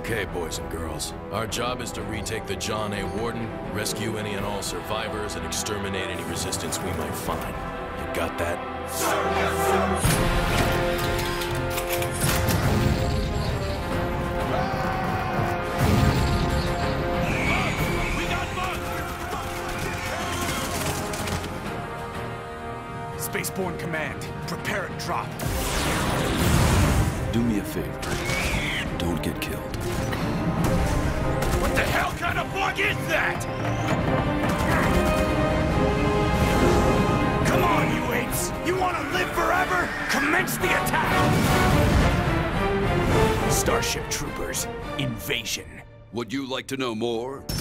Okay, boys and girls. Our job is to retake the John A. Warden, rescue any and all survivors, and exterminate any resistance we might find. You got that? Sir, yes, sir! Spaceborne Command, prepare a drop. Do me a favor. Don't get killed. What the hell kind of bug is that? Come on, you apes! You want to live forever? Commence the attack! Starship Troopers, invasion. Would you like to know more?